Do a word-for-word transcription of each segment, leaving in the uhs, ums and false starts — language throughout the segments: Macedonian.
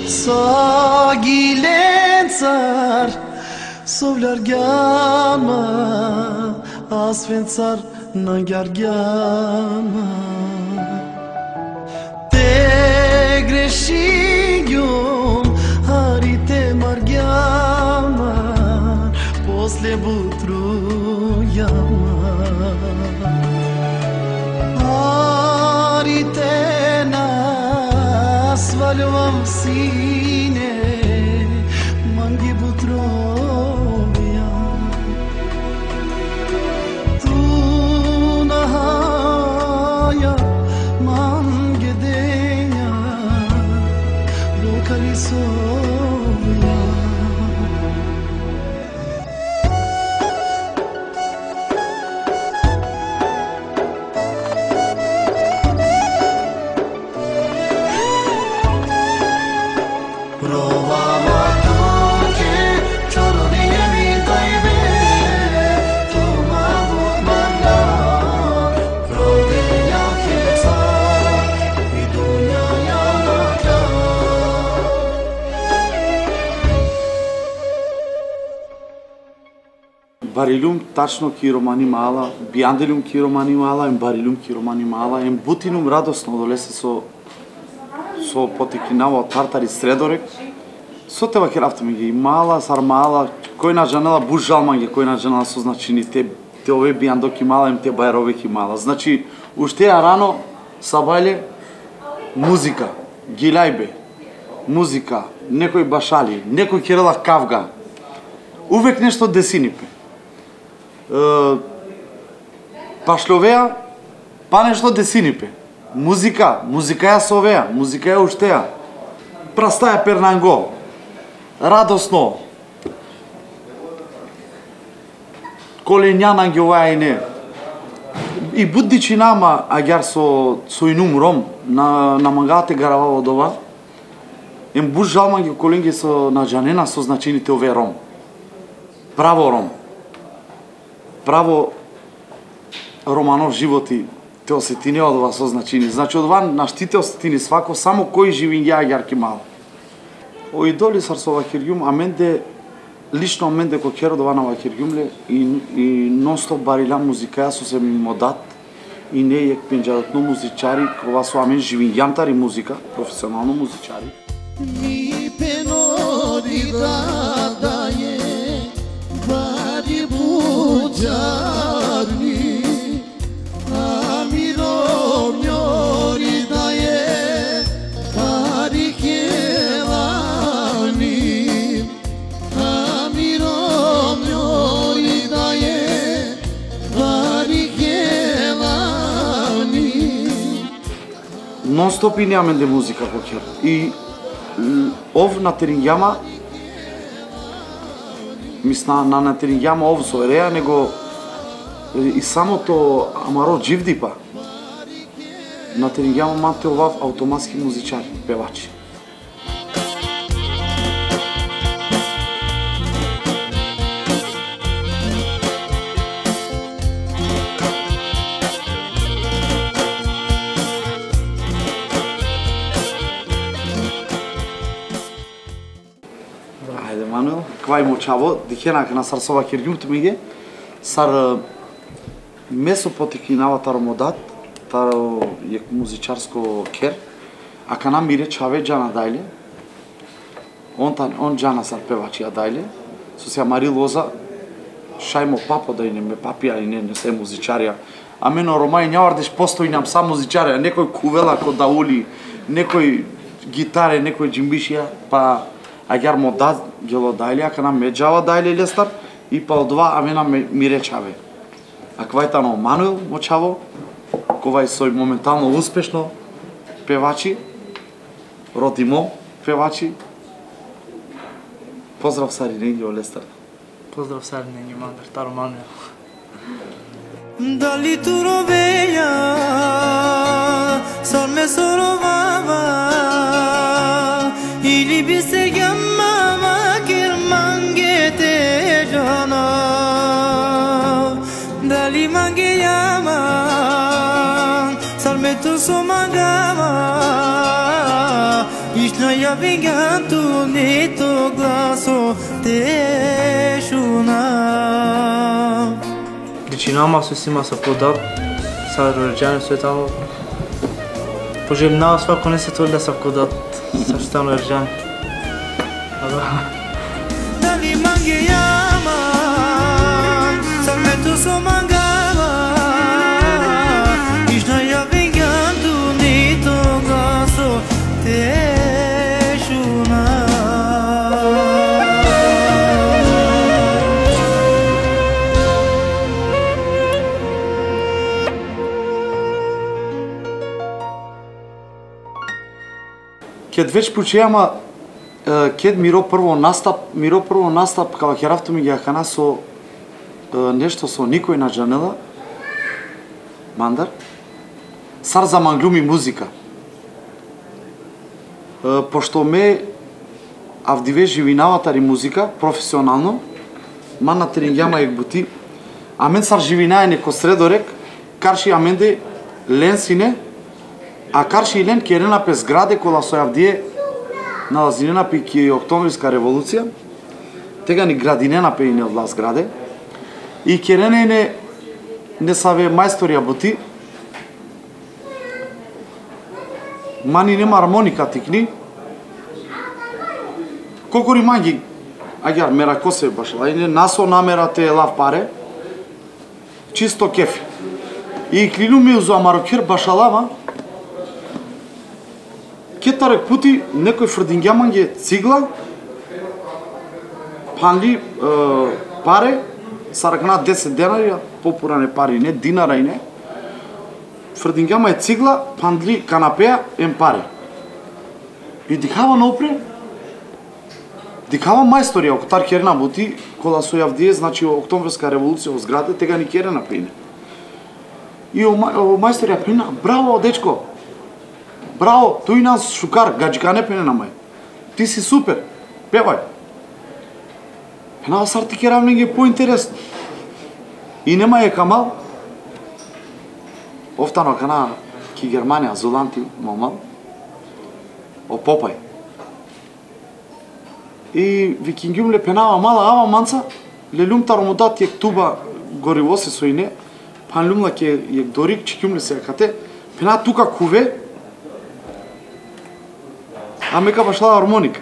Sa gilencar Sovlargama Asfencar Nangargama Te grešigjum Harite margama Posle butrujama Harite nas Valvam sine Mangi butroja Tu nahaya Mangi deja Lokali soja Barilum tačno ki romani mala, biandelum ki romani mala, em barilum ki romani mala, em butinum radosno dolese so so potekinava tartari sredorek. Со тева ке рафтаме ги мала, сар мала, кој на жанела буш жалман ги, кој на жанела со значини те те ове биандоки мала, им те бајровеки мала. Значи, уште ја рано сабајле музика, гилајбе, музика, некој башали, некој керела кавга. Увек нешто десинипе. Пашловеа, па нешто десинипе. Музика, музика ја совеа, музика ја уштеа. Прастаја пернанго, радосно. Коленјана ги оваја и не. И буддичи нама, агјар со, со инум ром, на, на мангате гарава од ова, ем буш жалман ги коленги со на джанена со значините ове ром. Право ром. Право романов животи те осетини од ова со значини. Значи од ова наштите осетини свако, само кој живин ја јарки мало. O idoli sar so vakirgjum, a mende, lično mende ko kjero do vana vakirgjumle i, i non stop barila muzika, so se mi modat i ne jek penjarat no muzичари, kova so amen живин јантари музика, професионално музичари. Mi penori da daje, bari buđarni, a mi romjori daje, bari kelani, a mi romjori daje, bari kelani. Non stop i nemam de muzika ko kjer. I ов на Терингјама, мисна на на Терингјама ов со ереја, него и самото амаро дживдипа. На Терингјама мате овав автоматски музичари, певачи. Ајде, Мануел, квај мочаво, дихена на сарсова киргјумт миге, сар месо потекинава таро модат, таро е музичарско кер, а кана мире чаве джана дајле, он, он джана сар певачи ја дајле, со се Мари Лоза, шајмо папо да и не ме папија и не, не се музичарија, а мено Ромај њавардеш постојнам сам музичарија, некој кувела ко даули, некој гитаре, некој джимбишија, па агјар модат гело дајле, а кана меджава дајле лестар, и па од два амена ми речаве. А квајтано Мануел мочаво, ковај сој моментално успешно певачи, Родимо певачи. Поздрав Саринење о Лестар. Поздрав Саринење Мандр, таро Мануел. Дали ту ровеја, сар ме соровава, или би се гаммава кирмангете жана. Dali mangiama, salme tu somagama, Ишноја винганту нито гласо те шуна. Причинама се сима се подат, са роđeni sve tamo. Poželjnava svako ne se to da sa kodat, sa što tamo rođeni. Dali mange jama, sa me tu so mangava. Ишноја винганту нито гласо te šuna. Кед веќе почејама, кед Миро прво настап, Миро прво настап, кава херавто ми ги ахана со нешто со Никој на Джанела, Мандар, сар за манглуми музика. Пошто ме авдиве живинавата ри музика, професионално, мана терингјама ек бути, а мен сар живинае неко средорек, карши аменде ленсине, а карши и лен керена пе зграде кола со јавдие на лазинена пе ки Октомвриска револуција, тега ни градинена пе и не одла зграде, и керене не не саве мајстори бути, мани нема армоника тикни, колку риманги, агар мера косе башла, и не насо намера те лав паре, чисто кефи. И клину ми узо амарокер башалава, кетарек пути некој фрдингјаманге цигла, панли е, паре, саракна десет денари, попуране пари, не динара и не. Фрдингјама е цигла, пандли канапеа, ем паре. И дихава наупре, дихава мајстори, ако тар керена бути, кола со јавдие, значи Октомврска револуција во зграде, тега ни керена прине. И о, о мајстори ја прина, браво, дечко, браво, тој нас шукар, гаджикане пене на мај. Ти си супер, певај. Пенава сар ти керав неге поинтересно. И нема е камал, офтано кана ки Германија, Золанти, момал, о попај. И викингјум ле пенава мала, ава манца, ле лум таромодат јек туба гориво се со ине, пан лумла ке јек дорик, чикјум ле се кате, пена тука куве, а мека башла армоника.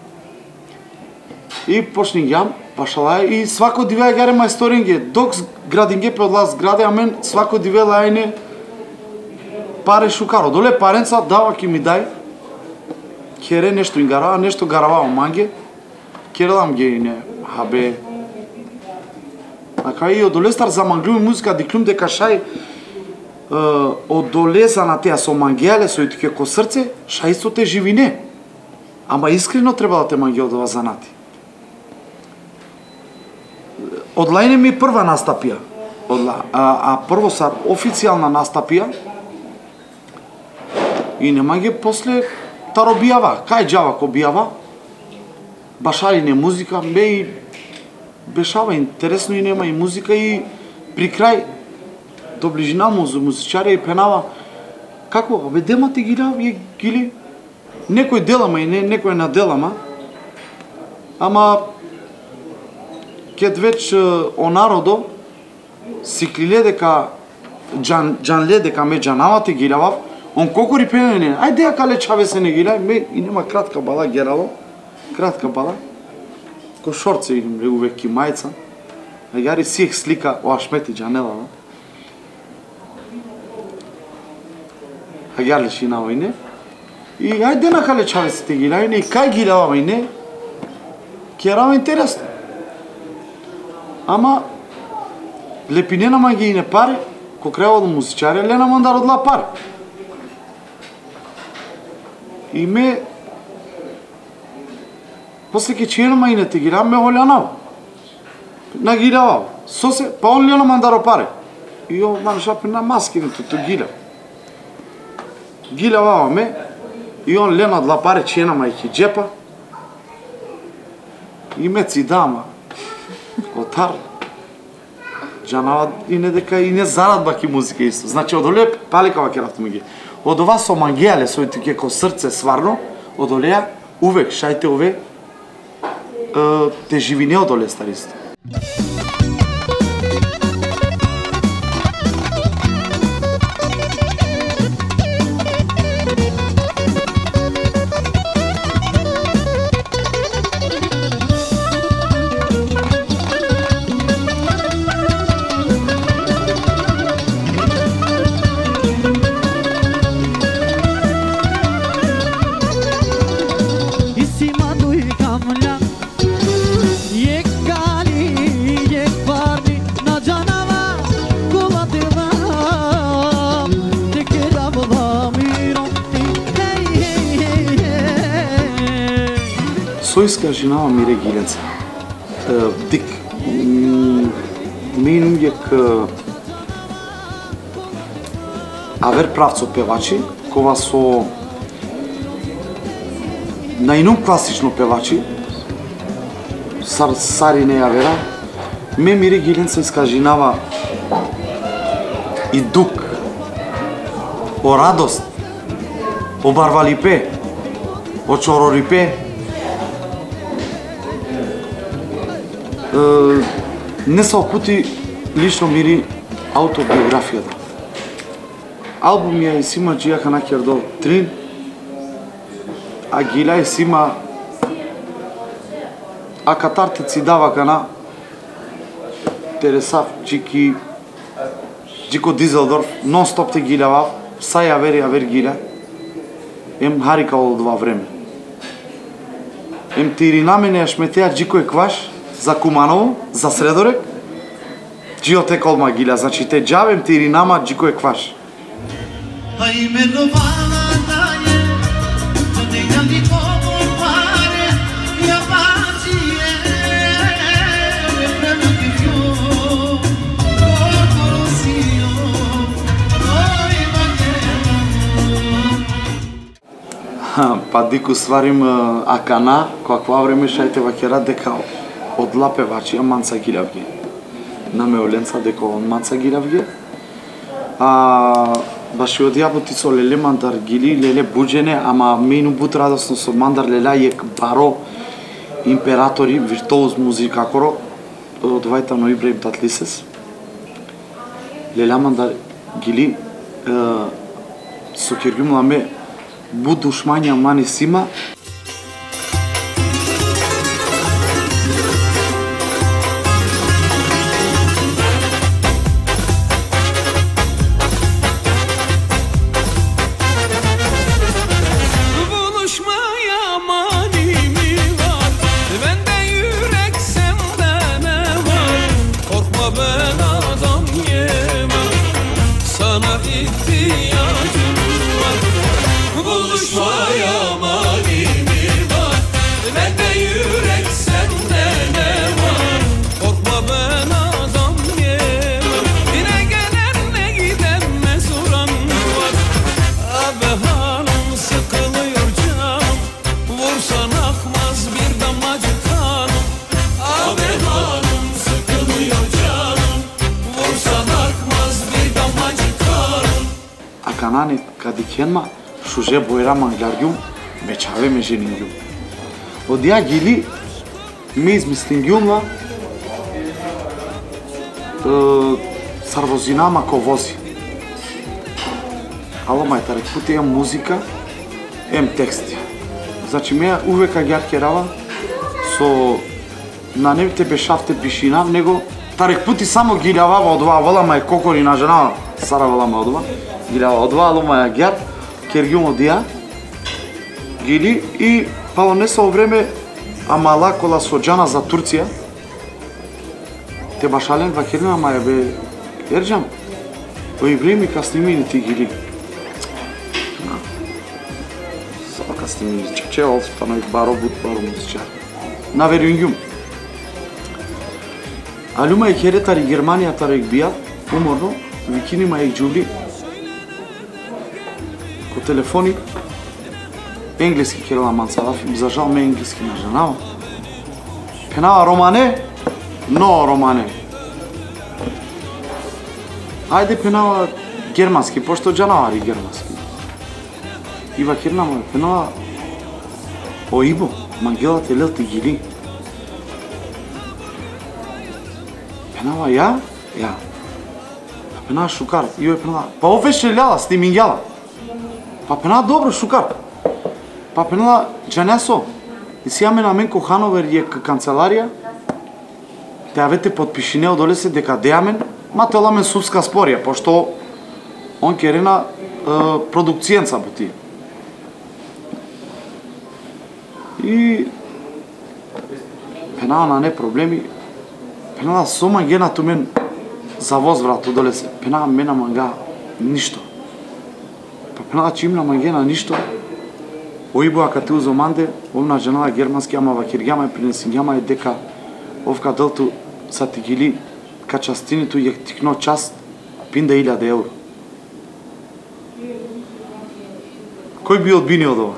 И почнингјам, башала и свако дивеа гаре мајсторинге, док градинге пе одлаз граде, а мен свако дивела ајне паре шукаро. Доле паренца дава ки ми дај, кере нешто ингарава, нешто гаравао манге, керелам ги не, хабе. Ака и одоле стар за манглуми музика, диклум дека шај одолеза на теа со мангеале, со итике ко срце, шај со те живине. Ама искрено треба да те манге од ова занати. Одлајне ми прва настапија, одла, а, а прво сар официјална настапија, и не манге после таро бијава, кај джава ко бијава, башари не музика, бе и бешава интересно и нема и музика и при крај до ближина му за музичари и пенава како, бе демате гиля, е гили, некој делама и не, некој на делама, ама кед веќе о народо сиклиле дека джан джанле дека ме джанавате гилявав, он кокори пенене, ајде ја кале чаве се не гилја, ме и нема кратка бала герало, кратка бала, ко шорце идем ле увек ки мајца, а јари сиех слика о Ашмети Джанела, а јари шина ојне, и ајде на кале чаве се те гилја, и кај гилјава ојне, керава интересно. Ама лепинена ма ги и не пари, ко крева да музичари, лена мандар одла пари. И ме после ке чиена и не те гирам ме олјанава. На гирава. Сосе, па он лена мандаро пари. И о ман шапи на маски не тото гира. Гилава ме и он лена одла пари чиена ма и ки джепа. И ме ци дама. Отар. Джанава и не дека и не зарадба ки музика исто. Значи од оле паликава керавте ми ги. Од ова со мангеале, со итике ко срце сварно, одолеја, увек шајте ове те живине одоле старисто. Сојска женава Мире Гиленца. Дик, мен uvijek авер правцо певачи, кога со најном класично певачи, сар, сари не ја вера, ме Мире Гиленца искажинава и дук, о радост, о барвалипе, о чорорипе, не се опути лично Мири автобиографијата. Албум ја сима Джија Хана Кердол Трин, а гила сима а катарте ци дава кана Тересав Джики Джико Дизелдорф нон стоп те гилава, са ја вери ја вер гила, ем харика од два време. Ем тири намене ја шметеа Джико е кваш, за Куманово, за Средорек, Джио те колма гиля, значи те джавем ти или нама Джико е кваш. Па дику сварим акана, каква време шајте вакера дека од лапевачи манца гилавги. Наме оленца дека он манца гилавги. А баш од јаботи со леле мандар гили, леле буџене, ама мену бут радосно со мандар лела јек баро императори виртуоз музика коро од вајта но Ибраим Татлисес. Лела мандар гили со киргум ламе бу душмања мани сима. Канани кадикенма шуже бојра мангларгјум мечаве ме женингјум. Од ја гили ме измислингјумла сарвозинама ко вози. Ало мајта рекути ем музика, ем тексти. Значи ме увека ги аркерава со на небите бешавте бишина, него тарек пути само гилјавава од два вала мај кокори на жена саравала ма од два. Гилјава од два лума ја гјар, кергјум од ја, гили и пало не со време амала кола со джана за Турција. Те башален вакерна ама ја бе ерджам. Во време кастимини ти гили. Сама кастимини чече олфтаној баро бут баро музичар. На верунгјум. Алума и херетари Германија тарек бија, уморно, викини ма и джули. Ко телефони, енглески керала мансалаф, за жал ме енглески на женава. Пенава Романе, но Романе. Ајде пенава германски, пошто джанавари германски. Ива кернама, пенава O Ibo, Mangela Telel Tigili. Penava ja? Ja. Penava Шукар, Ио е пенала. Па овеше ляла, сти мингела. Па пенала добро Шукар. Па пенала Джанесо. И си аме на мен Кохановер е канцеларија. Те авете подпишине одоле се дека деамен, ма тела мен судска спорија, пошто он керена продукцијенца бути. И пенала на не проблеми, пенала со мангена ту мен за возврат одоле се, пенала мена манга ништо. Па пенала чимна мангена ништо, оибоа кате узо манде, овна женала германски, ама вакиргјама и принесингјама е дека овка дълту са ти гили качастинито и тикно част пинда илјада евро. Кој би одбинил од ова?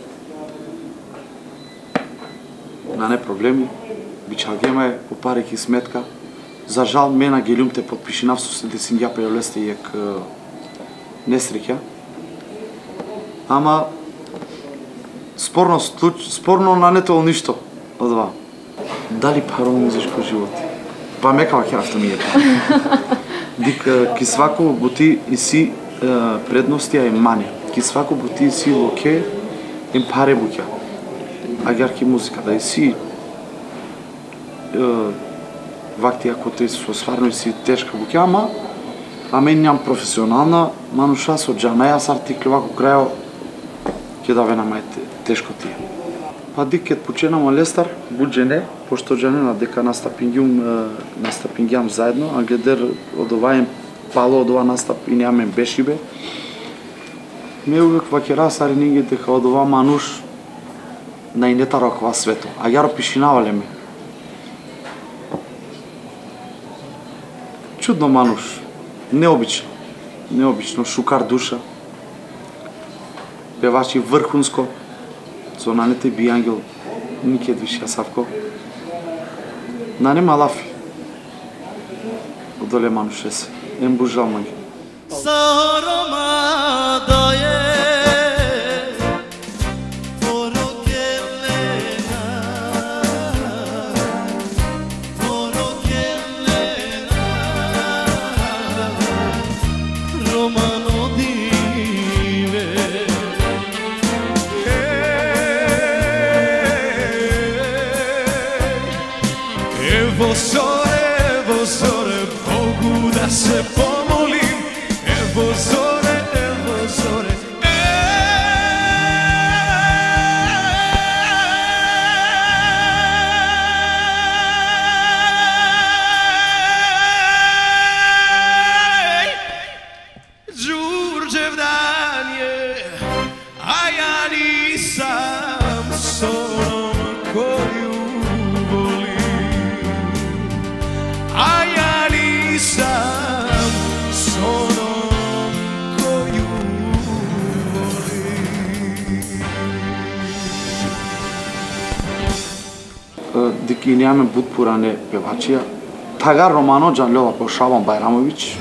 На не проблеми, бичалгема е опареки сметка. За жал мена гелюмте подпишинав со се десингја преолесте и ек несреќа. Ама спорно случ, спорно нанетол ништо од ова. Дали паро музичко живот? Па мекава керавте ми е. Дик ки свако бути и си предностија и мани. Ки свако бути и си локе им паре буќа. Агар ки музика да и си вакти ако те со сварно и си тешка буќа, ама а мен ням професионална мануша со џанаја с артикли вако крајо ќе да ве намајте тешко тие. Па дик ket поченам Лестар, буџене, пошто џанена дека настапингјум настапингјам заедно, а гледер од овај пало од ова настап и неамен бешибе. Ме увек вакера сарининги дека од ова мануш на инета роква свето, а јаро пишинавале ме. Чудно мануш, необично, необично, Шукар душа, певачи врхунско, со нанете би ангел, Нике Двишија Савко, на нема лафи, одоле мануше се, ем бужал мање. Evo zore, evo zore, Bogu da se pomolim. Evo zore, evo zore, ej, Đurđev dan je, a ja nisam s onom koju a ja nisam s onom koju volim. Дик и неаме бутпуране певачија, Тагар Романо Џанлјова по Шабан Байрамовиќ.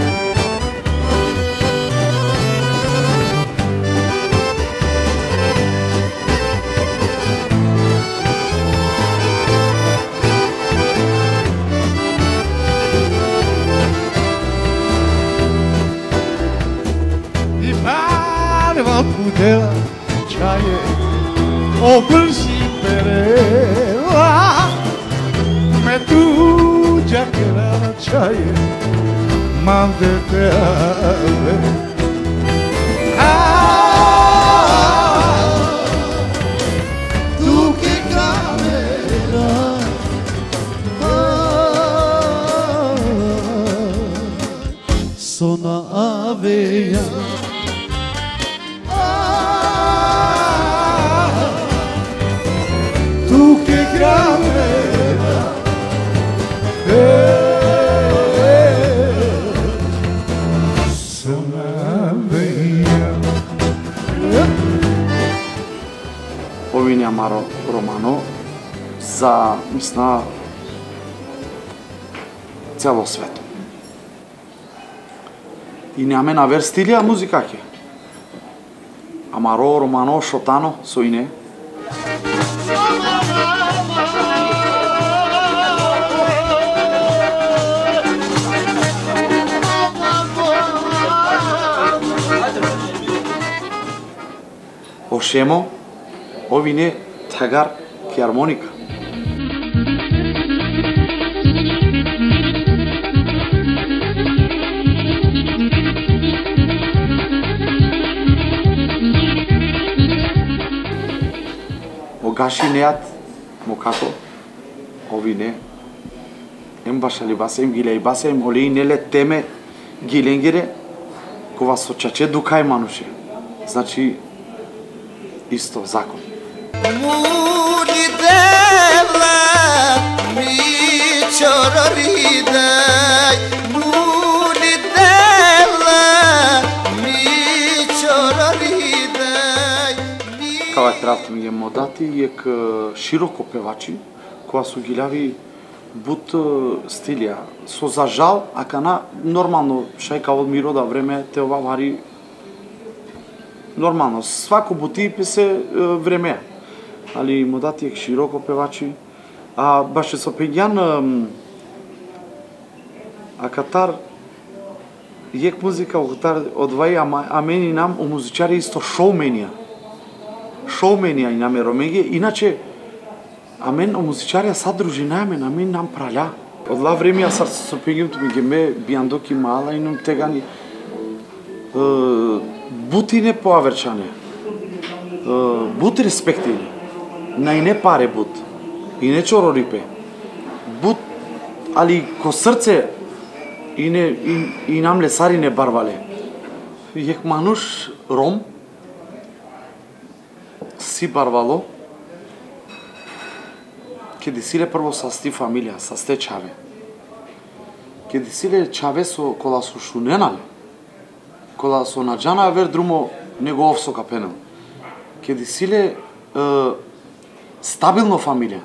Pudela čaje obrži perela me tuđa kerala čaje mande tele tu che camera sono aveia Овини Амаро Романо за, мисна, цело свето. И неаме навер стилија музика ке. Амаро Романо Шотано со ине. Oshemo, ovine tagar ki harmonika. Gashi neat, mokako, ovine, em bashali base, em gilei base, em holi nele teme gilengire, kova sočače dukaj manuše. Znači, isto, zakon. Muli devla, mi čororidaj, muli devla, mi čororidaj. Кава крафт ми е модати е к широко певачи, која су гилjavi бут стилија. Со за жал, акана нормално шајка од мирода време те ова вари нормално. Свако бути писе време. Али модати е к широко певачи. А баше со пеѓан а катар ек музика одваи, а мени нам у музичари исто шоуменија. Шоуменија и наме ромеге, иначе а мен о музичарија сад дружина мен, а мен нам праля. Од ла време ја сар со пеѓам ми геме бијандоки мала и нум тегани бутине поаверчане. Бут респектини. Најне паре бут. И не чорорипе. Бут, али ко срце и не и, и нам лесари не барвале. Јек мануш ром си барвало, ке дисиле прво са сти фамилија, са сте чаве. Ке дисиле чаве со кола со шуненале, кола со наджана вер друмо него овсо капенал. Ке дисиле е, стабилно фамилија.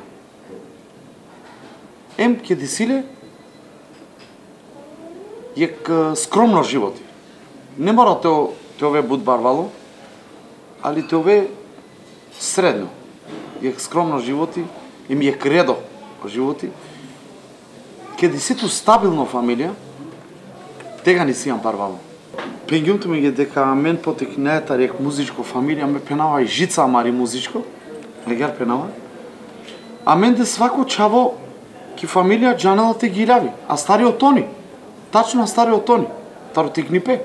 Ем ке дисиле јек скромно животи. Не мора те, те ове буд барвало, али те ове средно. Јек скромно животи, им е кредо животи. Ке диситу стабилно фамилија, тега не си јам парвало. Пењумто ми е дека мен потекнејата рек музичко фамилија ме пенава и жица мари музичко, егер пенава. А мен де свако чаво ки фамилија джанела те гилјави, а стари од тони. Тачно стари од тони. Таро ти гнипе.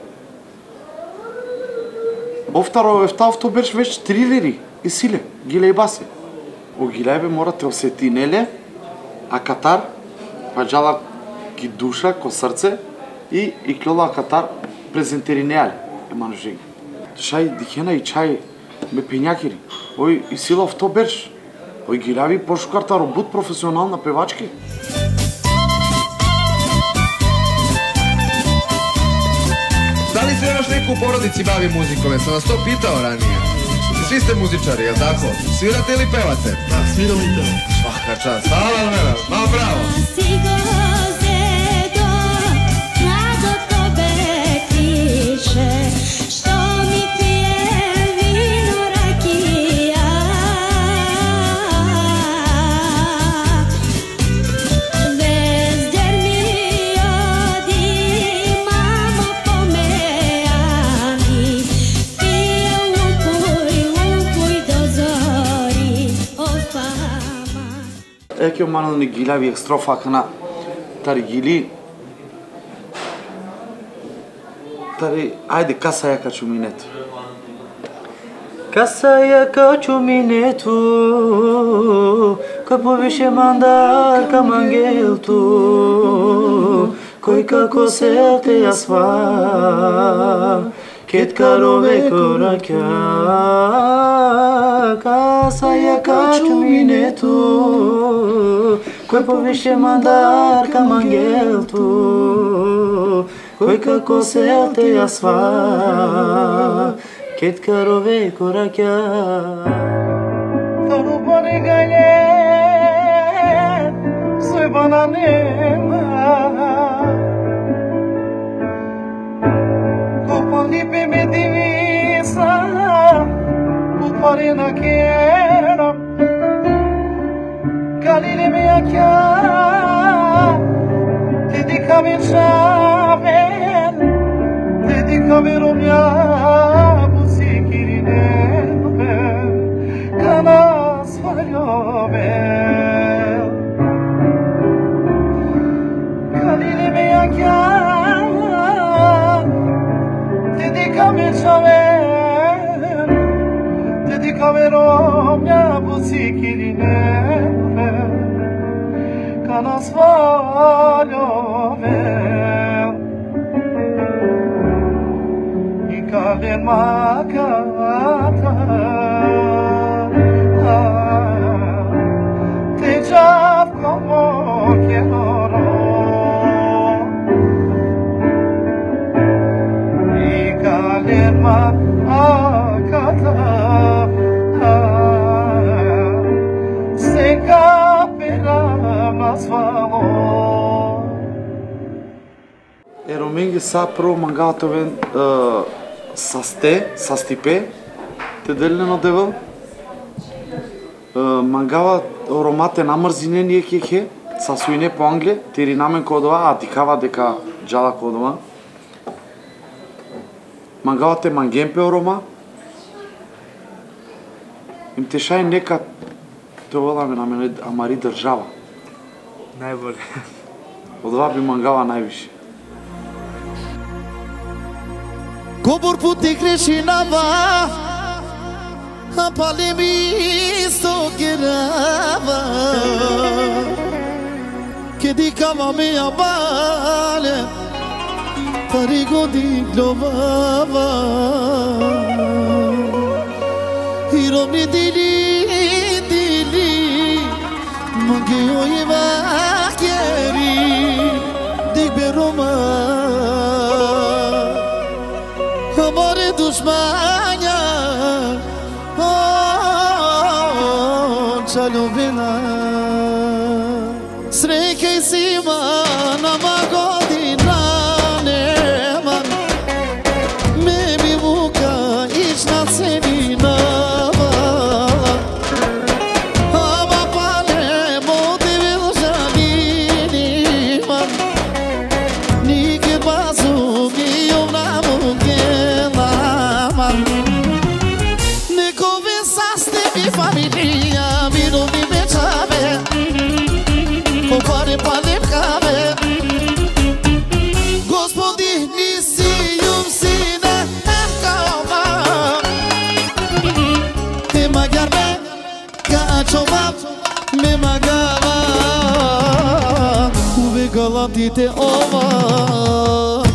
Офтаро ефтавто берш веќе трилери и силе, гиле и басе. О гилејбе мора те осетинеле, а катар, па джала ки душа, ко срце, и и клола катар презентеринеале, еману жеги. Шај дихена и чај ме пењакири. Ој и силов то берш. Ој гилјави пошукартаро буд професионална певачки. Da li se još neko u porodici bavi muzikom? Jer sam vas to pitao ranije. Svi ste muzičari, jel tako? Svirate ili pevate? Da, sviram i pevam. Svaka čast. Hvala vam, ma bravo. Еке манал ни гилјави екстрофа кана тари гили. Тари, ајде каса ја качу минето. Каса ја качу минето, кај повише мандар кам ангелту, кој како сел те ја сва, кет карове кораќа. Каса ја качу минето, кој повише мандар кам ангелту, кој како сел те ја сва, кет карове кораќа. Тону понегање, сој бананема, Lipe me divisa, utparena kera, Galile me chiara, dedicami chaven, dedicami romia, busikirine. nas falhove Kalile me yakya Dedicame chave Dedicame romya busikiline Kanas falhove Ikale makata Te già como quiero Ikale makata Se capirá mas valor Eromengi sa pro mangala toven saste, sastipe, te delne no deва. Mangala ромате намрзине ние кеке, са суине по англе, тери намен кодова, а тикава дека джала кодова. Mangala te mangемпе орома. Им те шај нека това ме намене амари држава. Најболе. Од ова би мангала највише. Gobor puti Krishnava Apale mi sto girava Che di cava mi abale Tarigo di glovava Iromni dili dili Mangi oiva chieri Dig beroma Amore dushmanya Oh, chalo vina Sreke sima namagodina neman Me mi muka ichna senina Ama pale motivil janini man Nike bazu mi yomna muke Ne conversaste mi famiglia, mi non mi becciave, o pare pale cave. Gospodini si yum sine calma, e magari me cachova, me magava, uve galati te ova.